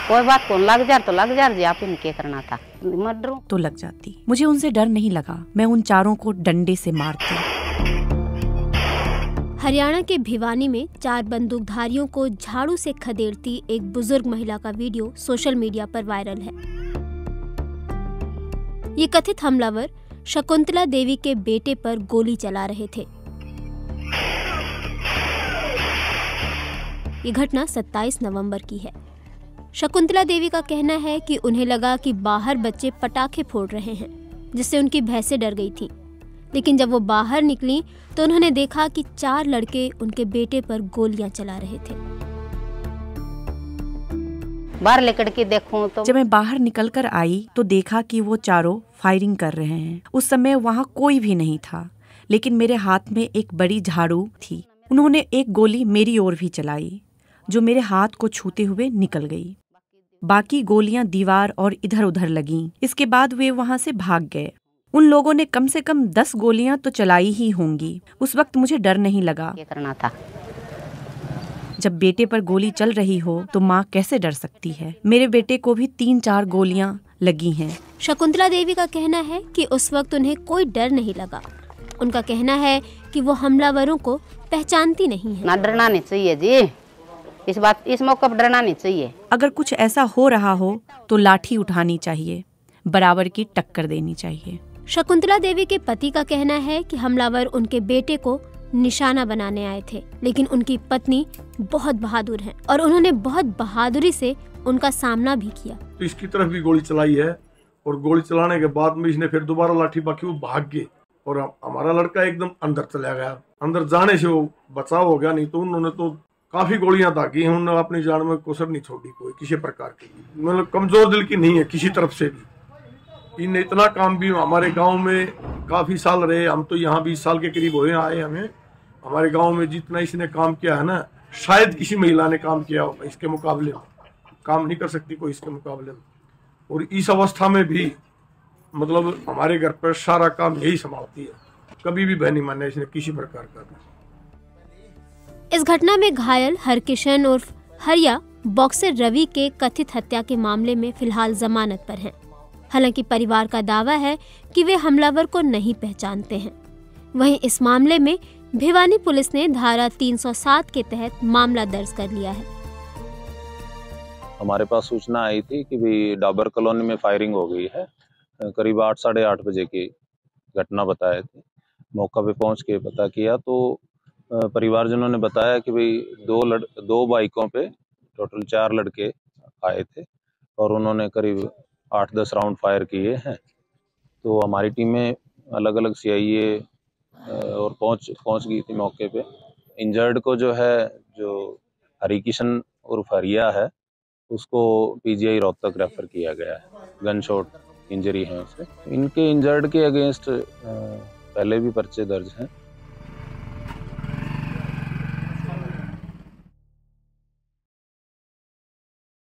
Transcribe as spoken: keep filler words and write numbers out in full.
कोई बात कौन लग जा तो लग जा जी, आप इनके करना था मर्डर तो लग जाती। मुझे उनसे डर नहीं लगा, मैं उन चारों को डंडे से मारती। हरियाणा के भिवानी में चार बंदूकधारियों को झाड़ू से खदेड़ती एक बुजुर्ग महिला का वीडियो सोशल मीडिया पर वायरल है। ये कथित हमलावर शकुंतला देवी के बेटे पर गोली चला रहे थे। ये घटना सत्ताईस नवंबर की है। शकुंतला देवी का कहना है कि उन्हें लगा कि बाहर बच्चे पटाखे फोड़ रहे हैं, जिससे उनकी भैंसें डर गई थीं। लेकिन जब वो बाहर निकली तो उन्होंने देखा कि चार लड़के उनके बेटे पर गोलियां चला रहे थे। बाहर लेकर के देखूं तो जब मैं बाहर निकलकर आई तो देखा कि वो चारों फायरिंग कर रहे हैं। उस समय वहाँ कोई भी नहीं था, लेकिन मेरे हाथ में एक बड़ी झाड़ू थी। उन्होंने एक गोली मेरी ओर भी चलाई, जो मेरे हाथ को छूते हुए निकल गई। बाकी गोलियां दीवार और इधर उधर लगीं। इसके बाद वे वहाँ से भाग गए। उन लोगों ने कम से कम दस गोलियां तो चलाई ही होंगी। उस वक्त मुझे डर नहीं लगा। ये करना था। जब बेटे पर गोली चल रही हो तो माँ कैसे डर सकती है। मेरे बेटे को भी तीन चार गोलियां लगी हैं। शकुंतला देवी का कहना है कि उस वक्त उन्हें कोई डर नहीं लगा। उनका कहना है कि वो हमलावरों को पहचानती नहीं है। ना डरना नहीं चाहिए जी, इस बात इस मौके पर डरना नहीं चाहिए। अगर कुछ ऐसा हो रहा हो तो लाठी उठानी चाहिए, बराबर की टक्कर देनी चाहिए। शकुंतला देवी के पति का कहना है कि हमलावर उनके बेटे को निशाना बनाने आए थे, लेकिन उनकी पत्नी बहुत बहादुर है और उन्होंने बहुत बहादुरी से उनका सामना भी किया। तो इसकी तरफ भी गोली चलाई है और गोली चलाने के बाद में इसने फिर दोबारा लाठी बाकी वो भाग गए और हमारा लड़का एकदम अंदर चला गया। अंदर जाने से वो बचाव हो गया, नहीं तो उन्होंने तो काफी गोलियां दागी हैं। उन्होंने अपनी जान में कसर नहीं छोड़ी कोई किसी प्रकार की। मतलब कमजोर दिल की नहीं है किसी तरफ से भी। इन्हें इतना काम भी हमारे गांव में काफी साल रहे, हम तो यहाँ बीस साल के करीब हुए आए हमें। हमारे गांव में जितना इसने काम किया है ना, शायद किसी महिला ने काम किया होगा इसके मुकाबले में। काम नहीं कर सकती कोई इसके मुकाबले में। और इस अवस्था में भी मतलब हमारे घर पर सारा काम यही संभालती है। कभी भी बह नहीं माना इसने किसी प्रकार का। इस घटना में घायल हरकिशन उर्फ हरिया बॉक्सर रवि के कथित हत्या के मामले में फिलहाल जमानत पर हैं। हालांकि परिवार का दावा है कि वे हमलावर को नहीं पहचानते हैं। वहीं इस मामले में भिवानी पुलिस ने धारा तीन सौ सात के तहत मामला दर्ज कर लिया है। हमारे पास सूचना आई थी कि भी डाबर कॉलोनी में फायरिंग हो गई है। करीब आठ साढ़े आठ बजे की घटना बताए थे। मौका पे पहुंच के पता किया तो परिवारजनों ने बताया कि भाई दो लड़ दो बाइकों पे टोटल चार लड़के आए थे और उन्होंने करीब आठ दस राउंड फायर किए हैं। तो हमारी टीमें अलग अलग सी आई ए और पहुंच पहुंच गई थी मौके पे। इंजर्ड को जो है, जो हरिकिशन उर्फ हरिया है, उसको P G I Rohtak refer किया गया है। गन शॉट इंजरी है उसे। इनके इंजर्ड के अगेंस्ट पहले भी पर्चे दर्ज हैं।